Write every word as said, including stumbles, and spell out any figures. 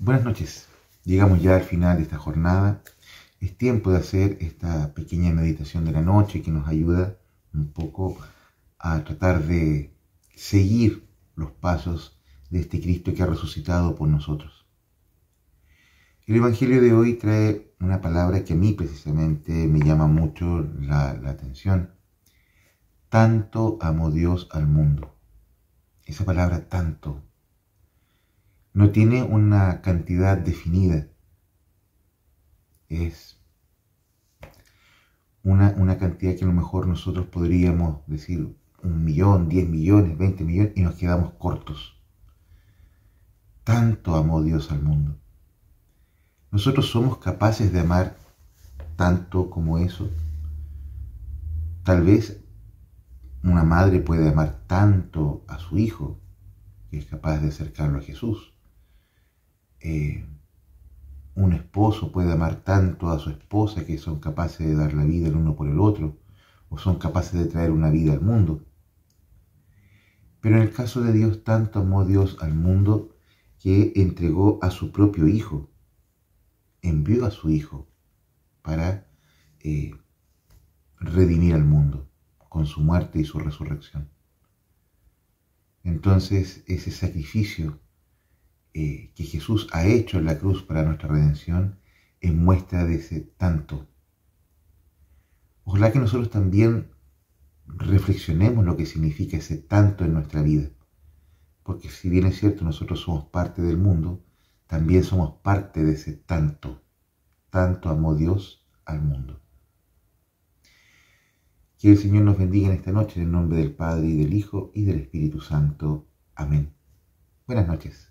Buenas noches. Llegamos ya al final de esta jornada. Es tiempo de hacer esta pequeña meditación de la noche que nos ayuda un poco a tratar de seguir los pasos de este Cristo que ha resucitado por nosotros. El Evangelio de hoy trae una palabra que a mí precisamente me llama mucho la, la atención. Tanto amó Dios al mundo. Esa palabra tanto no tiene una cantidad definida. Es una, una cantidad que a lo mejor nosotros podríamos decir un millón, diez millones, veinte millones y nos quedamos cortos. Tanto amó Dios al mundo. Nosotros somos capaces de amar tanto como eso. Tal vez una madre puede amar tanto a su hijo que es capaz de acercarlo a Jesús. Eh, un esposo puede amar tanto a su esposa que son capaces de dar la vida el uno por el otro, o son capaces de traer una vida al mundo. Pero en el caso de Dios, tanto amó Dios al mundo que entregó a su propio Hijo, envió a su Hijo para eh, redimir al mundo con su muerte y su resurrección. Entonces, ese sacrificio Eh, que Jesús ha hecho en la cruz para nuestra redención es muestra de ese tanto. Ojalá que nosotros también reflexionemos lo que significa ese tanto en nuestra vida, porque si bien es cierto nosotros somos parte del mundo, también somos parte de ese tanto. Tanto amó Dios al mundo. Que el Señor nos bendiga en esta noche en el nombre del Padre y del Hijo y del Espíritu Santo. Amén. Buenas noches.